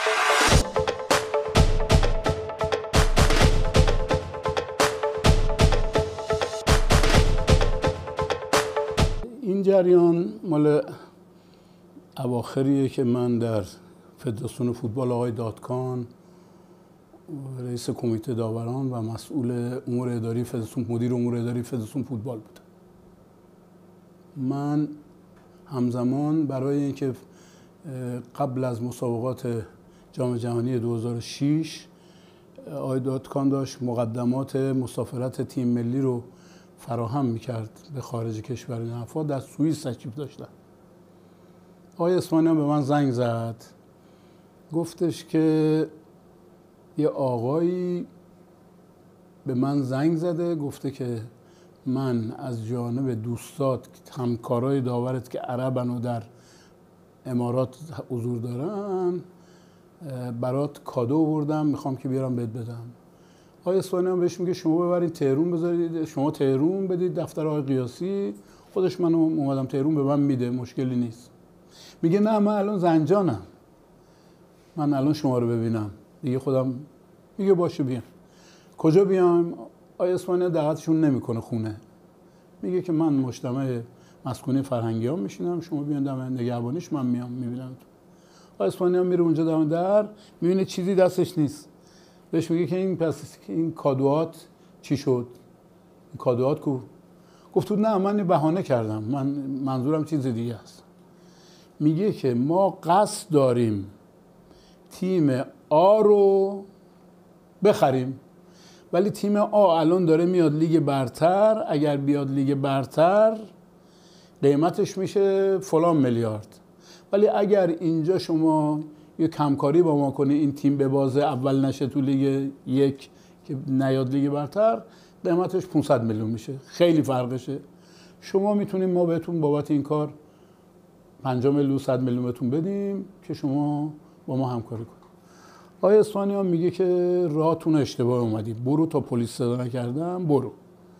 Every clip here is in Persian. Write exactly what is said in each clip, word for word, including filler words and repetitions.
این جریان مال اواخریه که من در فدراسیون فوتبال آقای دادکان رئیس کمیته داوران و مسئول امور اداری فدراسیون، مدیر امور اداری فدراسیون فوتبال بودم. من همزمان برای اینکه قبل از مسابقات جام جهانی دو هزار و شش آقای دادکان داشت مقدمات مسافرت تیم ملی رو فراهم میکرد به خارج کشور، این حرفا در سوئیس تشریف داشتن. آقای اسمانیان به من زنگ زد، گفتش که یه آقایی به من زنگ زده، گفته که من از جانب دوستات همکارای داورت که عربن و در امارات حضور دارن برات کادو آوردم، میخوام که بیارم بهت بدم. آقای اسفانیان بهش میگه شما ببرید تهرون بذارید، شما تهرون بدید دفتر آقای قیاسی، خودش منو اومدم تهرون به من میده، مشکلی نیست. میگه نه من الان زنجانم، من الان شما رو ببینم دیگه خودم. میگه باشه بیام. کجا بیام؟ آقای اسفانیان دعوتشون نمیکنه خونه، میگه که من مجتمع مسکونی فرهنگیان میشینم، شما بیان دم نگهبانیش، من میام میبینم. آقای اسفانیان میره اونجا دم در، میبینه چیزی دستش نیست. بهش میگه که این پس این کادوات چی شد؟ این کادوات کو؟ گفت نه من بهانه کردم، من منظورم چیز دیگه است. میگه که ما قصد داریم تیم آ رو بخریم، ولی تیم آ الان داره میاد لیگ برتر، اگر بیاد لیگ برتر قیمتش میشه فلان میلیارد، ولی اگر اینجا شما یه کمکاری با ما کنی این تیم به بازه اول نشه تو لیگ یک که نیاد لیگ برتر، قیمتش پانصد میلیون میشه، خیلی فرقشه. شما میتونیم ما بهتون بابت این کار پنجاه میلیون صد میلیون بهتون بدیم که شما با ما همکاری کنید. آقای اسفانیان میگه که راهتون اشتباه اومدید، برو تا پلیس صدا نکردم برو.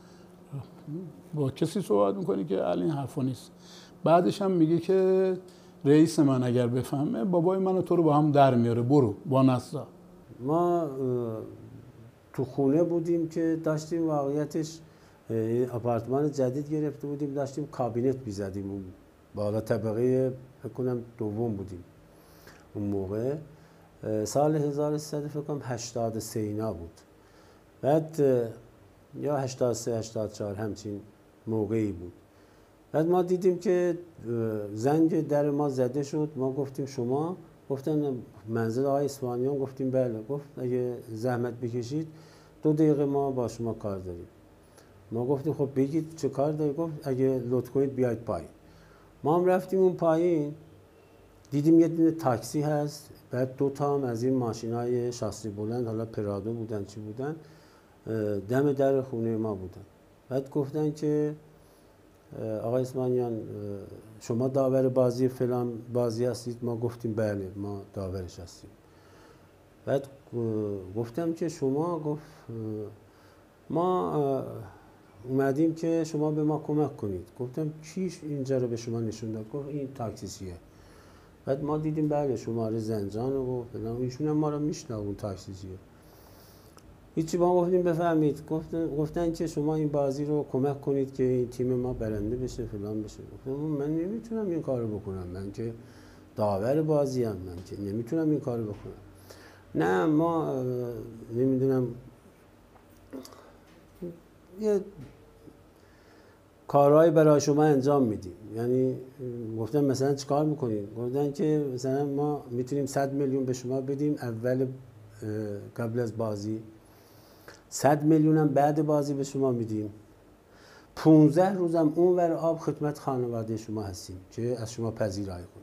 با کسی صحبت میکنی که الان حرفا نیست. بعدش هم میگه که رئیس من اگر بفهمه بابای من و تو رو با هم در میاره، برو با نسا. ما تو خونه بودیم که داشتیم واقعیتش آپارتمان جدید گرفته بودیم، داشتیم کابینت بیزدیم، اون بالا طبقه فکر کنم دوم بودیم اون موقع. سال هزار و سیصد فکر کنم هشتاد و سه اینا بود، بعد یا هشتاد و سه هشتاد و چهار همچین موقعی بود. بعد ما دیدیم که زنگ در ما زده شد، ما گفتیم شما؟ گفتن منزل آقای اسفانیان. گفتیم بله. گفت اگه زحمت بکشید دو دقیقه ما با شما کار داریم. ما گفتیم خب بگید چه کار دارید؟ گفت اگه لطف کنید بیاید پایین. ما هم رفتیم اون پایین، دیدیم یه دونه تاکسی هست، بعد دو تا هم از این ماشینای شاسی بلند، حالا پرادو بودن چی بودن، دم در خونه ما بودن. بعد گفتن که آقای اسمانیان شما داور بازی فلان بازی هستید؟ ما گفتیم بله ما داورش هستیم. بعد گفتم که شما، گفت ما اومدیم که شما به ما کمک کنید. گفتم چیش اینجا رو به شما نشون داد؟ گفت این تاکسیه. بعد ما دیدیم بله شماره زنجان و فلان، ایشون هم ما رو میشناخت اون تاکسیه. هیچی با ما گفتیم بفهمید. گفتن گفتن که شما این بازی رو کمک کنید که این تیم ما برنده بشه فلان بشه. گفتم من نمیتونم این کارو بکنم، من که داور بازی ام، من که نمیتونم این کارو بکنم. نه ما نمیدونم یه کارهایی برای شما انجام میدیم. یعنی گفتم مثلا چیکار میکنید؟ گفتن که مثلا ما میتونیم صد میلیون به شما بدیم اول قبل از بازی، صد میلیون هم بعد بازی به شما میدیم، پونزده روزم اونور آب خدمت خانواده شما هستیم که از شما پذیرایی کنیم.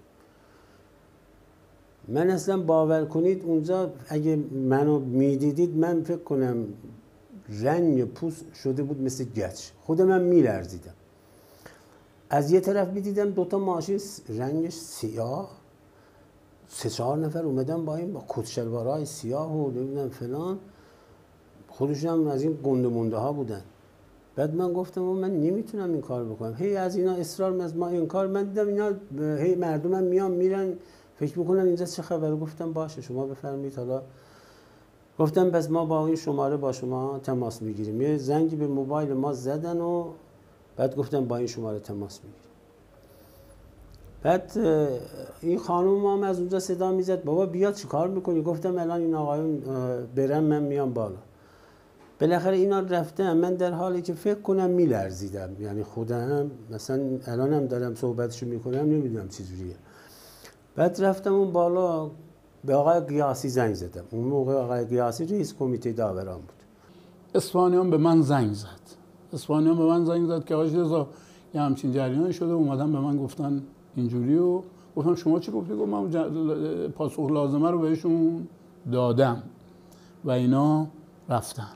من اصلا باور کنید اونجا اگه منو میدیدید من فکر کنم رنگ پوست شده بود مثل گچ، خود من میلرزیدم. از یه طرف میدیدم دوتا ماشین رنگش سیاه، سه چهار نفر اومدن با این با کت شلوارهای سیاه و نمیدونم فلان، خودشون هم از این گنده مونده ها بودن. بعد من گفتم من نمیتونم این کار بکنم. هی از اینا اصرار از ما این کار، من دیدم اینا هی مردم هم میان میرن فکر میکنن اینجا چه خبره؟ گفتم باشه شما بفرمایید. حالا گفتم بس ما با این شماره با شما تماس میگیریم. یه زنگی به موبایل ما زدن و بعد گفتم با این شماره تماس میگیریم. بعد این خانم هم از اونجا صدا میزد بابا بیا چیکار میکنی؟ گفتم الان این آقایون برم من میام بالا. بالاخره اینا رفتم، من در حالی که فکر کنم میلرزیدم، یعنی خودم مثلا الانم دارم صحبتشو میکنم نمیدونم چه جوریه. بعد رفتم اون بالا به آقای قیاسی زنگ زدم. اون موقع آقای قیاسی رئیس کمیته داوران بود. اصفهانیان به من زنگ زد. اصفهانیان به من زنگ زد که آقای رضا یه همچین جریانی شده، اومدن به من گفتن اینجوری و گفتم شما چی گفتی؟ گفتم من پاسخ لازمه رو بهشون دادم و اینا رفتن.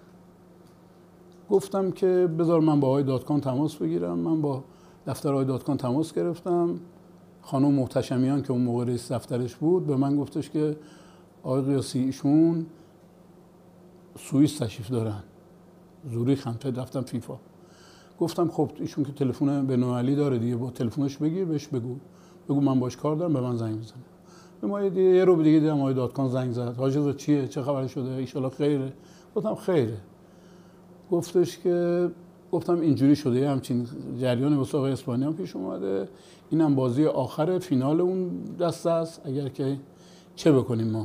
گفتم که بذار من با آقای دادکان تماس بگیرم. من با دفتر آقای دادکان تماس گرفتم. خانم محتشمیان که اون موقع رئیس دفترش بود به من گفتش که آقای قیاسی ایشون سوئیس تشریف دارن، زوریخ هم دفتر فیفا. گفتم خب ایشون که تلفن بنوعلی داره دیگه، با تلفنش بگیر بهش بگو بگو من باش کار دارم به من زنگ بزنه. به ما دیگه یه رو دیگه دیدم آقای دادکان زنگ زد. حاج رضا چیه؟ چه خبر شده؟ ان شاءالله خیره. گفتم خیره. گفتش که گفتم اینجوری شده، یه همچین جریان واسه آقای اصفهانیان پیش اومده، اینم بازی آخر فینال اون دسته است. اگر که چه بکنیم ما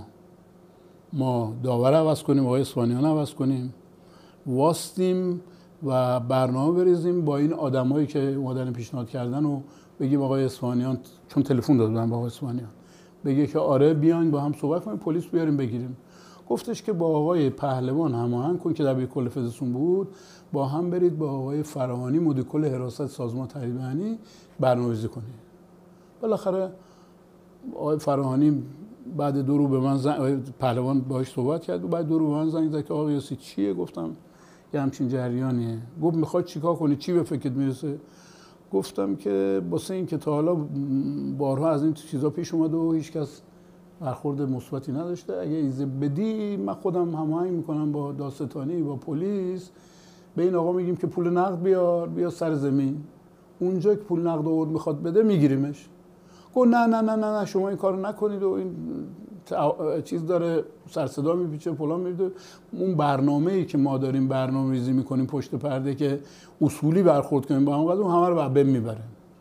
ما داور عوض کنیم، آقای اصفهانیان عوض کنیم، واستیم و برنامه بریزیم با این آدمایی که اومدن پیشنهاد کردن و بگیم آقای اصفهانیان، چون تلفن دادن با آقای اصفهانیان، بگه که آره بیاین با هم صحبت کنیم، پلیس بیاریم بگیریم. گفتش که با آقای پهلوان هماهنگ کن که دبیر کل فدراسیون بود، با هم برید با آقای فراهانی مدیر کل حراست سازمان تحریر بیانی برنامه‌ریزی کنید. بالاخره آقای فراهانی بعد دو رو به من زنگ، آقای پهلوان باهاش صحبت کرد و بعد دو رو به من زنگ زد که آقا یاسی چیه؟ گفتم یه همچین جریانیه. گفت میخواد چیکار کنی؟ چی به فکرت میرسه؟ گفتم که واسه این که تا حالا بارها از این چیزا پیش اومده و هیچ کس برخورد مثبتی نداشته، اگه ایزه بدی من خودم هماهنگ میکنم با دادستانی با پلیس، به این آقا میگیم که پول نقد بیار بیا سر زمین، اونجا که پول نقد آورد میخواد بده میگیریمش. گفت نه نه نه نه شما این کارو نکنید و این چیز داره سر صدا میپیچه فلان میده. اون برنامه‌ای که ما داریم برنامه‌ریزی میکنیم پشت پرده که اصولی برخورد کنیم با هم قضیه، همه رو به میبره.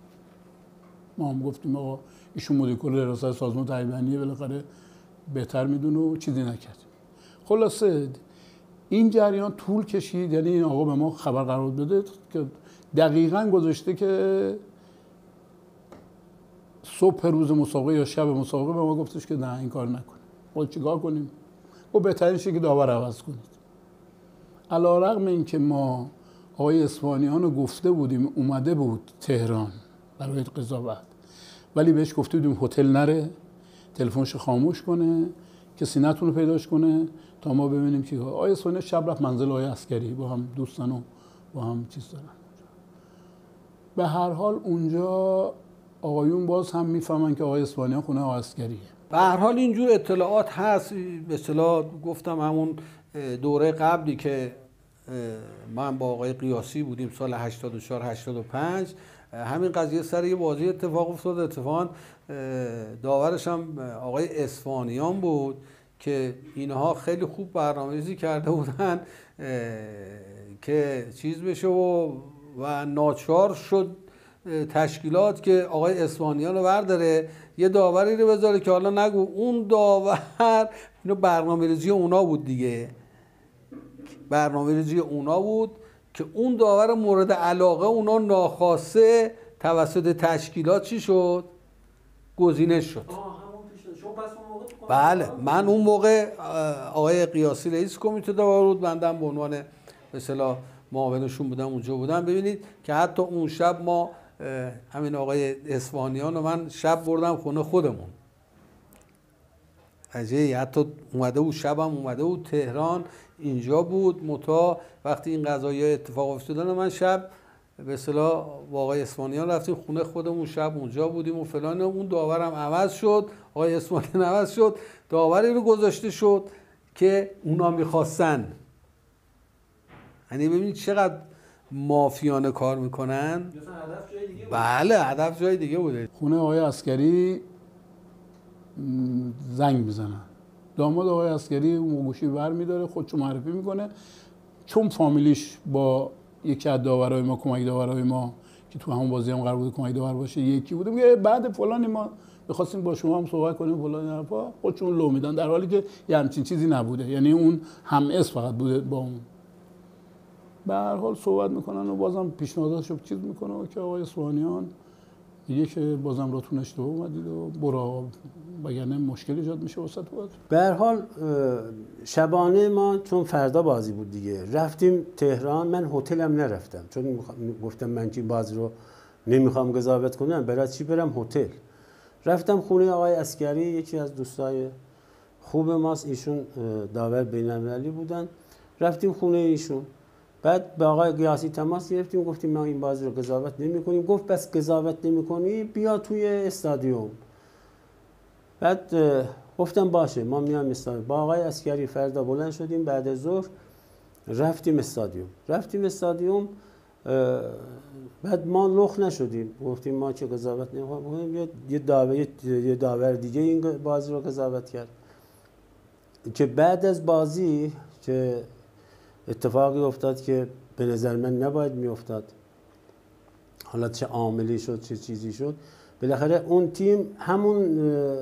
ما هم گفتیم آقا ایشون مدیر کل حراست سازمان تحریر بیانیه، بالاخره بهتر میدونه و چیزی نکردیم. خلاصه این جریان طول کشید، یعنی این آقا به ما خبر قرار بده که دقیقاً گذاشته که صبح روز مسابقه یا شب مسابقه به ما گفتش که نه این کار نکنیم. ما چیکار کنیم؟ و بهترین شه که داور عوض کنید. علی‌رغم اینکه ما آقای اصفهانیان رو گفته بودیم اومده بود تهران برای قضاوت، ولی بهش گفته بودیم هتل نره، تلفنش خاموش کنه، کسی نتونه پیداش کنه تا ما ببینیم چی. آقای اصفهانی شب رفت منزل آقای عسکری، با هم دوستن و با هم چیز دارن. به هر حال اونجا آقایون باز هم میفهمن که آقای اصفهانیان خونه آقای عسکریه. به هر حال اینجور اطلاعات هست. به اصطلاح گفتم همون دوره قبلی که من با آقای قیاسی بودیم سال هشتاد و چهار هشتاد و پنج، همین قضیه سر یه بازی اتفاق افتاد. اتفاقا داورش هم آقای اصفهانیان بود که اینها خیلی خوب برنامه‌ریزی کرده بودن که چیز بشه و و ناچار شد تشکیلات که آقای اصفهانیان رو برداره یه داوری رو بذاره که حالا نگو اون داور، اینو برنامه‌ریزی اونا بود دیگه، برنامه‌ریزی اونا بود که اون داور مورد علاقه اونا ناخواسته توسط تشکیلات چی شد؟ گزینش شد. بله، من اون موقع آقای قیاسی رئیس کمیته داور بود، بندم به عنوان به اصطلاح معاونشون بودم اونجا بودم. ببینید که حتی اون شب ما همین آقای اصفهانیان رو من شب بردم خونه خودمون. عجیبه، حتی اومده بود شبم اومده بود تهران اینجا بود، متا وقتی این قضایا اتفاق افتادن من شب به اصطلاح با آقای اصفهانیان رفتیم خونه خودمون، شب اونجا بودیم و فلان. اون داورم عوض شد، آقای اصفهانیان عوض شد، داوری رو گذاشته شد که اونا میخواستن. یعنی ببینید چقدر مافیانه کار میکنن. هدف جای دیگه بود. بله هدف جای دیگه بوده. خونه آقای عسکری زنگ میزنن. داماد آقای عسکری اون گوشی بر میداره، خودشو معرفی میکنه، چون فامیلیش با یکی از داورای ما، کمک داورای ما که تو همون بازی هم قرار بود کمک داور باشه یکی بوده، میگه بعد فلانی ما می‌خواستیم با شما هم صحبت کنیم فلان حرفا، خودشون لو میدن، در حالی که یه همچین چیزی نبوده. یعنی اون هم اسم فقط بوده با اون. به هر حال صحبت میکنن و بازم پیشنهاداتشو چیز میکنه که آقای اصفهانیان میگه که بازم راتون اشتباه اومدید و برو، وگرنه مشکل ایجاد میشه وسط وقت. به هر حال شبانه ما چون فردا بازی بود دیگه رفتیم تهران. من هتلم نرفتم چون گفتم من که بازی رو نمیخوام قضاوت کنم، برای چی برم هتل؟ رفتم خونه آقای عسکری، یکی از دوستای خوب ماست، ایشون داور بین‌المللی بودن. رفتیم خونه ایشون، بعد به آقای قیاسی تماس گرفتیم، گفتیم ما این بازی رو قضاوت نمی‌کنیم. گفت بس قضاوت نمی‌کنی بیا توی استادیوم. بعد گفتم باشه ما میام استادیوم. با آقای عسکری فردا بلند شدیم بعد از ظهر رفتیم استادیوم. رفتیم استادیوم بعد ما لخ نشدیم، گفتیم ما چه قضاوت نمی‌کنیم، یه داور یه داور دیگه این بازی رو قضاوت کرد که بعد از بازی که اتفاقی افتاد که به نظر من نباید میافتاد، حالا چه عاملی شد چه چیزی شد، بالاخره اون تیم همون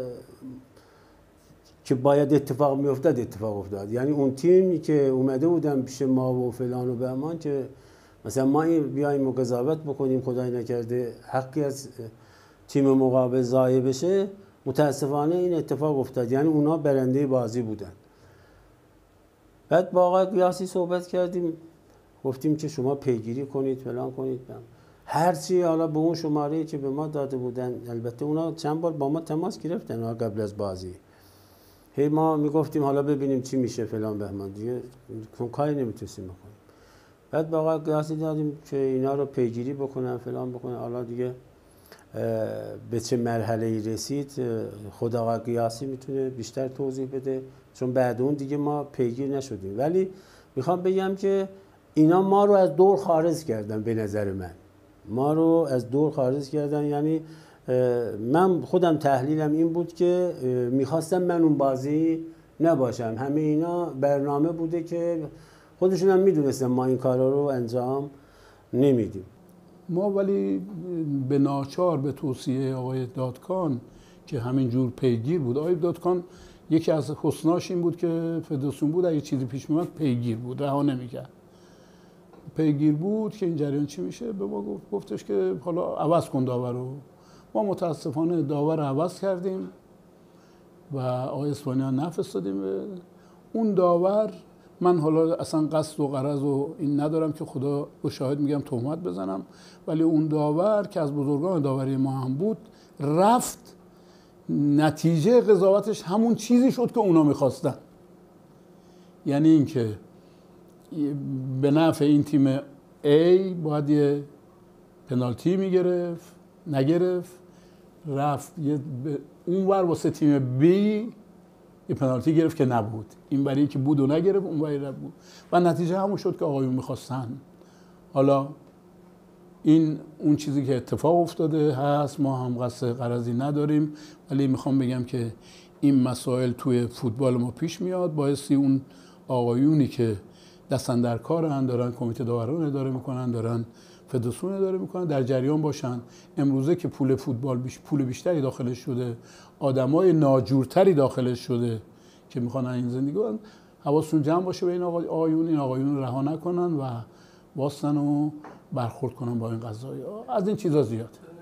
که باید اتفاق میافتاد اتفاق افتاد. یعنی اون تیمی که اومده بودن پیش ما و فلان و بهمان که مثلا ما بیایم و قضاوت بکنیم خدای نکرده حقی از تیم مقابل ضایع بشه، متاسفانه این اتفاق افتاد. یعنی اونا برنده بازی بودن. بعد با آقای قیاسی صحبت کردیم، گفتیم که شما پیگیری کنید فلان کنید، هرچی حالا به اون شماره که به ما داده بودن. البته اونا چند بار با ما تماس گرفتن قبل از بازی، هی ما میگفتیم حالا ببینیم چی میشه فلان بهمان، دیگه کاری نمیتونستیم بکنیم. بعد با آقای قیاسی دادیم که اینا رو پیگیری بکنن فلان بکنن. حالا دیگه به چه مرحله‌ای رسید خود آقای قیاسی میتونه بیشتر توضیح بده، چون بعد اون دیگه ما پیگیر نشدیم. ولی میخوام بگم که اینا ما رو از دور خارج کردن. به نظر من ما رو از دور خارج کردن. یعنی من خودم تحلیلم این بود که میخواستم من اون بازی نباشم. همه اینا برنامه بوده که خودشون هم میدونستن ما این کارا رو انجام نمیدیم. ما ولی به ناچار به توصیه آقای دادکان که همین جور پیگیر بود. آقای دادکان یکی از حسناش این بود که فدراسیون بود اگه چیزی پیش میاد پیگیر بود، رها نمیکرد. پیگیر بود که این جریان چی میشه. به ما گفت گفتش که حالا عوض کن داور رو. ما متاسفانه داور رو عوض کردیم و آقای اصفهانیان نفرستادیم به اون داور. من حالا اصلا قصد و غرض و این ندارم که خدا به شاهد میگم تهمت بزنم، ولی اون داور که از بزرگان داوری ما هم بود رفت، نتیجه قضاوتش همون چیزی شد که اونا میخواستن. یعنی اینکه به نفع این تیم A باید یه پنالتی میگرفت، نگرفت، رفت یه اون ور واسه تیم B یه پنالتی گرفت که نبود، این برای که بود و نگرفت، اون برای نبود و نتیجه همون شد که آقایون میخواستن. حالا این اون چیزی که اتفاق افتاده هست، ما هم قصد غرضی نداریم، ولی میخوام بگم که این مسائل توی فوتبال ما پیش میاد، بایستی اون آقایونی که دستن در کارن، دارن کمیته داوران اداره میکنن، دارن فدراسیون اداره میکنن، در جریان باشن. امروزه که پول فوتبال بیش پول بیشتری داخلش شده، آدمای ناجورتری داخلش شده که میخوان این زندگی کنن، حواسشون جمع باشه به این آقایون، این آقایون رها نکنن و واسطن و برخورد کنن با این قضایا. از این چیزا زیاد.